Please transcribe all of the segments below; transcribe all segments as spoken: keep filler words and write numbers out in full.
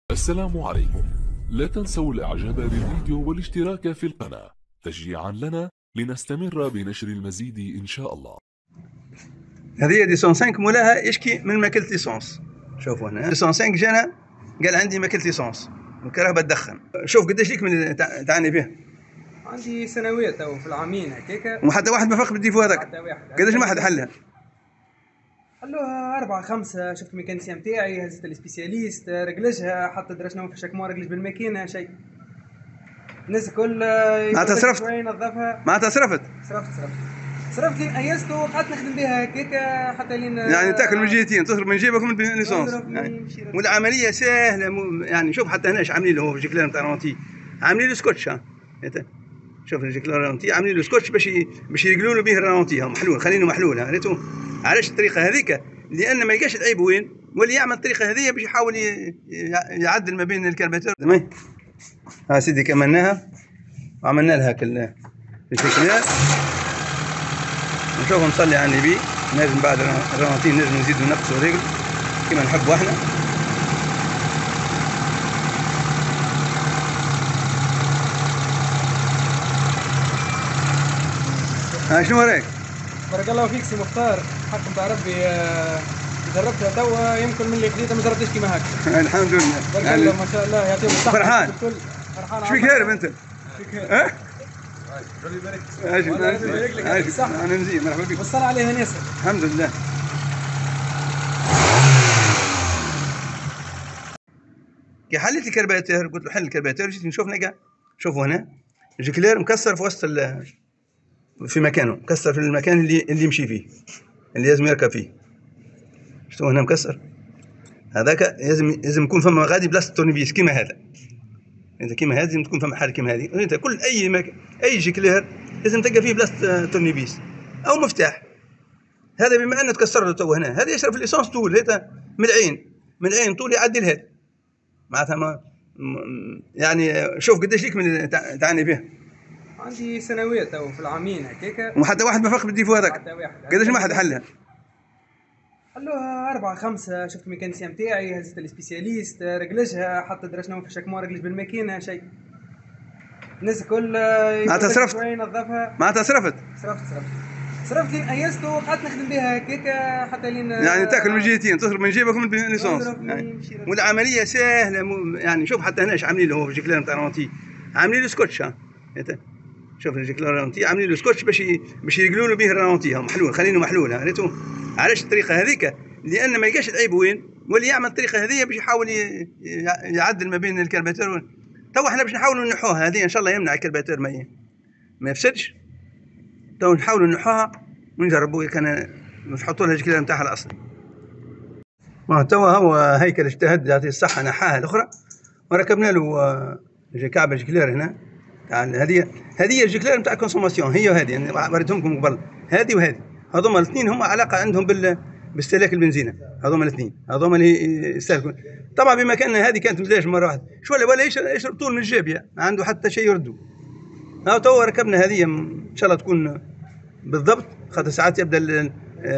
السلام عليكم. لا تنسوا الاعجاب بالفيديو والاشتراك في القناة تشجيعا لنا لنستمر بنشر المزيد ان شاء الله. هذه ديسونس خمسة مولاها يشكي من ماكلة ليسونس. شوفوا هنا ديسونس خمسة جانا قال عندي ماكلة ليسونس الكهرباء تدخن. شوف قداش ليك من تعاني به؟ عندي سنوات تو في العامين هكاكا وحتى واحد ما فاق بالديفو هذاك. حتى واحد. قداش ما حد حلها؟ حلوها أربعة خمسة. شفت الميكانيسيان نتاعي هزت السبيسياليست رجلجها حتى درا شنو في الشكمون رجلج بالماكينة شيء. الناس الكل معناتها صرفت؟ نظفها. معناتها صرفت؟ صرفت صرفت صرفت لين أيست وقعدت نخدم بها هكاكا حتى لين يعني تاكل من جهتين، تصرف من جيبك ومن الليسونس يعني. والعملية سهلة يعني. شوف حتى هنا عاملين له هو جيكلير نتاع رونتي عاملين له سكوتش. ها شوف الجيكلير رونتي عاملين له سكوتش باش باش يرقلوا له به الرونتي. ها محلول خلينه محلول. ريتو علاش الطريقة هذيك؟ لأن ما يلقاش العيب وين، واللي يعمل الطريقة هذه باش يحاول يعدل ما بين الكرباتور. ها سيدي كملناها وعملنا لها كل الجيكلير. نشوف نصلي على النبي. نجم بعد الرونتين نجم نزيدو نقصو رجل كما نحبو احنا. ها شنو رايك؟ بارك الله فيك سي مختار. حق نتاع ربي جربتها توا يمكن من اللي خديتها ما جربتش كيما هكا. الحمد لله. بارك الله ما شاء الله يعطيهم الصحة. فرحان؟ فرحان. شو فيك هارب انت؟ ها؟ ربي يبارك فيك. اجي يبارك لك. اجي انا مزيان مرحبا بك. والصلاة عليها ناسا. الحمد لله. كي حليت الكرباتير قلت له حل الكرباتير جيت نشوف نلقى. شوفوا هنا الجيكلير مكسر في وسط في مكانه، مكسر في المكان اللي اللي يمشي فيه اللي لازم يركب فيه. شفتوا هنا مكسر هذاك. لازم لازم يكون فما غادي بلاصه تورنيفيس كيما هذا. انت كيما هذه لازم تكون فما حاله كيما هذه. انت كل اي مك... اي جيكلير لازم تلقى فيه بلاصه تورنيفيس او مفتاح. هذا بما انه تكسر له تو هنا هذا يشرب الاسانس طول هذا من العين من العين طول يعدي لهذا معناتها ما يعني. شوف قداش ليك من تعاني به؟ عندي سنوات تو في العامين هكاكا وحتى واحد ما فاق بالديفو هذاك. حتى واحد. قداش ما حد حلها؟ حلوها أربعة خمسة. شفت الميكانيسيان نتاعي هزت السبيسياليست رجلجها حتى درا شنو في الشكمون رجلج بالماكينة شيء. الناس الكل معناتها صرفت؟ نظفها. معناتها صرفت؟ صرفت صرفت صرفت لين أيست وقعدت نخدم بها هكاكا حتى لين يعني تاكل من جهتين، تصرف من جيبك ومن الليسونس يعني. والعملية سهلة يعني. شوف حتى هنا عاملين له هو جيكلير نتاع رونتي عاملين له سكوتش. ها شوف الجيكلير رونتي عاملين له سكوتش باش باش يرقلوا له به الرونتي. ها محلول خلينه محلول. ريتو علاش الطريقة هذيك؟ لأن ما يلقاش العيب وين، واللي يعمل الطريقة هذه باش يحاول يعدل ما بين الكرباتور. تو احنا باش نحاولوا نحوها هذه ان شاء الله يمنع الكرباتور ما ما يفسدش. تو نحاولوا نحوها ونجربوا كان نحطوا لها الجيكلير نتاعها الاصلي. ما توا هو هيكل اجتهد يعطيه الصحة نحاها الأخرى وركبنا له كعبة جيكلير هنا. هذه هذه الجيكلير نتاع كونسوماسيون هي وهذه يعني وريتهم لكم قبل. هذه وهذه هذوما الاثنين هما علاقة عندهم بال باستهلاك البنزينة. هذوما الاثنين هذوما اللي يستهلكون. طبعا بما كان هذه كانت مزاج مرة واحدة شو ولا ولا يشرب طول من الجابية ما عنده حتى شيء يردو. ها تو ركبنا هذه ان شاء الله تكون بالضبط خاطر ساعات يبدا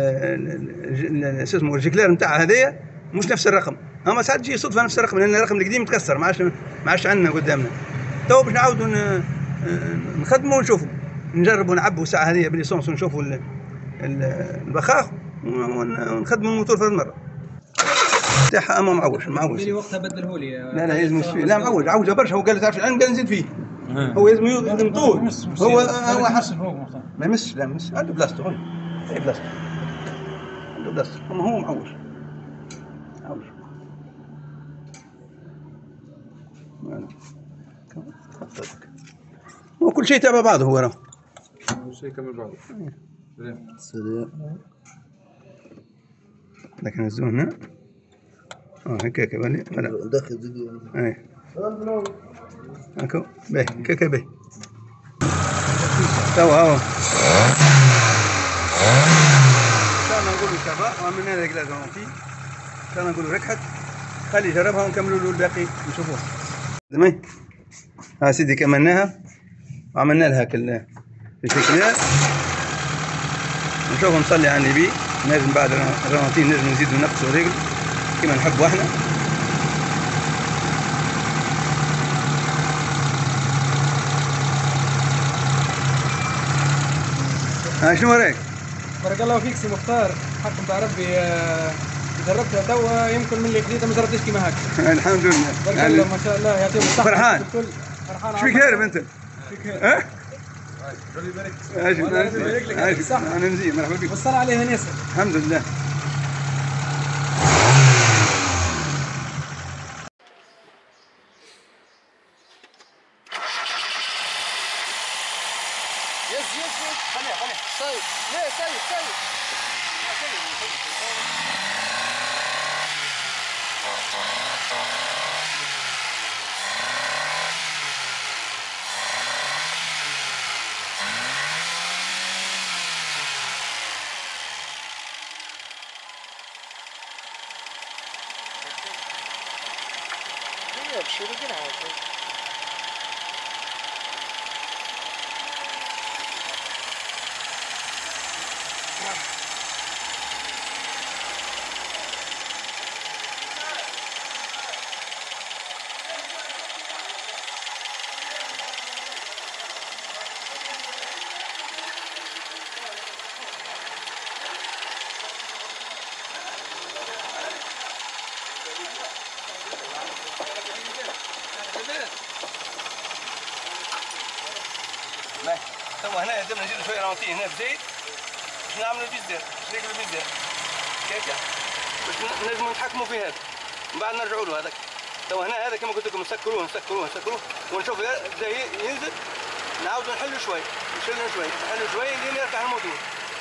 شو اسمه الجيكلير نتاع هذايا مش نفس الرقم. اما ساعات تجي صدفه نفس الرقم لان الرقم القديم تكسر ما عادش ما عادش عندنا قدامنا. تو باش نعاودوا نخدموا ونشوفوا نجربوا نعبوا ساعه هذه بالليسونس ونشوفوا البخاخ ونخدموا الموتور في المره تاعها. اما معوج معوج لي وقتها بدله لي. لا لا لازم فيه. لا معوج عوجه برشا. هو قال تعرف العلم قال نزيد فيه. هو لازم يخدم طول. هو هو حسب ما يمسش. لا مس عنده بلاستيك. اي بلاستيك عنده بلاستيك. اما هو معوج معوج. هو كل شيء تابع بعضه. هو راه كل شيء كمل بعضه. سلام. لكن الزون هنا اه هكاك بالي ولا داخل دقيقة. اي هاكو باهي هكاك باهي. توا هاو كان نقولوا سافا وعملنا لها كلاس رونتي. كان نقولوا ركحت خلي جربها ونكملوا له الباقي نشوفوها. تمام. ها سيدي كملناها وعملنا لها كل الجيكلير. نشوف نصلي على النبي. نجم بعد الرونتين نجم نزيدو نقصوا رجل كما نحبوا احنا. ها شنو رايك؟ بارك الله فيك سي مختار، حق نتاع ربي. آه، جربتها توا، يمكن من اللي خذيتها ما جربتش كيما هكا. الحمد لله. بارك الله ما شاء الله، يعطيهم الصحة. فرحان؟ الكل فرحان. شو فيك هارب انت؟ ها؟ ربي يبارك لك. عايش والله ربي يبارك لك، يعطيك الصحة. انا مزيان، مرحبا بك. والصلاة عليها ناسر. الحمد لله. يس يس يس خليها خليها سيد ليه سيد سيد هي بشيري قرعة توا هنا درنا نزيدو شويه رونتي هنا بزيت باش نعملوا البيزدير، شريك البيزدير كيكا باش نجموا نتحكموا في هذا، من بعد نرجعوا له هذاك. توا هنا هذا كما قلت لكم نسكروه نسكروه نسكروه ونشوف بدا ينزل، نعاودوا نحلوا شوي نشيلوا شوي نحلوا شوي لين يركح الموتور.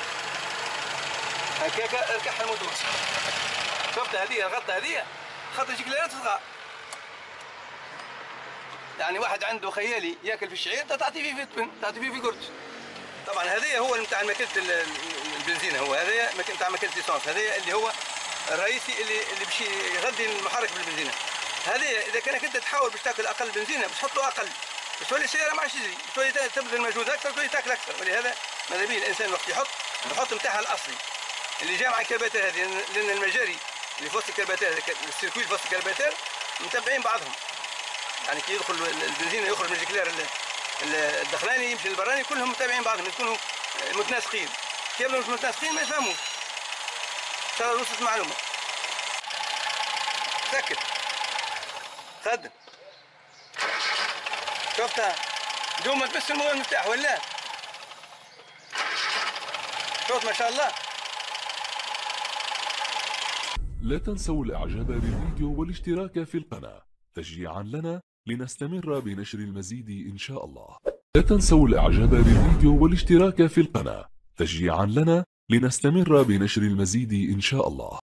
هكاكا ركح الموتور. شفت هذه الغطه هذه خاطر جيكليرات صغار. يعني واحد عنده خيالي ياكل في الشعير تعطي فيه فيتامين، تعطي فيه في قرص. طبعا هذايا هو نتاع ماكله البنزينه، هو هذايا نتاع ماكله ليسونس، هذايا اللي هو الرئيسي اللي اللي باش يغذي المحرك بالبنزينه. هذايا اذا كانك انت تحاول باش تاكل اقل بنزينه باش تحط له اقل، باش تولي السياره ما عادش تجري، تولي تبذل مجهود اكثر، تولي تاكل اكثر. ولهذا ماذا بيه الانسان وقت يحط يحط نتاعها الاصلي اللي جاء مع الكرباتير هذه، لان المجاري اللي في وسط الكرباتير السيركوي في وسط الكرباتير متبعين بعضهم. يعني كي يدخل البنزين يخرج من الجيكلير الدخلاني يمشي للبراني كلهم متابعين بعضهم، يكونوا متناسقين. كي يبدو مش متناسقين ما يفهموش. ان شاء الله وصلت معلومه. سكت خدم. شفتها دوم ما تمس المفتاح ولا؟ شوف ما شاء الله. لا تنسوا الاعجاب بالفيديو والاشتراك في القناة تشجيعا لنا لنستمر بنشر المزيد إن شاء الله. لا تنسوا الإعجاب بالفيديو والاشتراك في القناة تشجيعا لنا لنستمر بنشر المزيد إن شاء الله.